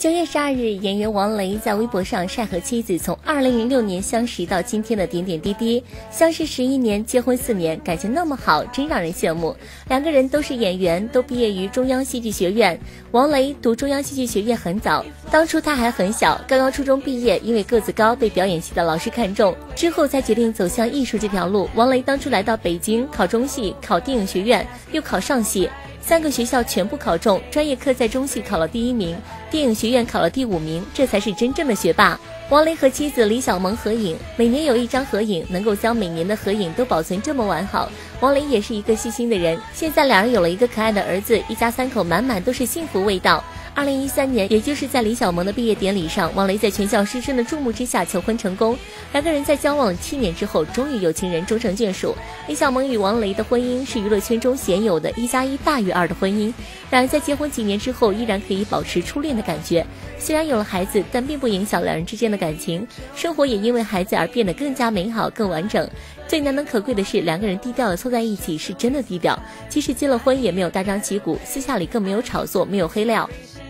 9月12日，演员王雷在微博上晒和妻子从2006年相识到今天的点点滴滴，相识11年，结婚4年，感情那么好，真让人羡慕。两个人都是演员，都毕业于中央戏剧学院。王雷读中央戏剧学院很早，当初他还很小，刚刚初中毕业，因为个子高被表演系的老师看中，之后才决定走向艺术这条路。王雷当初来到北京，考中戏，考电影学院，又考上戏。3个学校全部考中，专业课在中戏考了第1名，电影学院考了第5名，这才是真正的学霸。王雷和妻子李小萌合影，每年有1张合影，能够将每年的合影都保存这么完好。王雷也是一个细心的人，现在两人有了一个可爱的儿子，一家3口满满都是幸福味道。2013年，也就是在李小萌的毕业典礼上，王雷在全校师生的注目之下求婚成功。两个人在交往7年之后，终于有情人终成眷属。李小萌与王雷的婚姻是娱乐圈中鲜有的1+1大于2的婚姻，两人在结婚几年之后依然可以保持初恋的感觉。虽然有了孩子，但并不影响两人之间的感情，生活也因为孩子而变得更加美好、更完整。最难能可贵的是，两个人低调的凑在一起，是真的低调。即使结了婚，也没有大张旗鼓，私下里更没有炒作，没有黑料。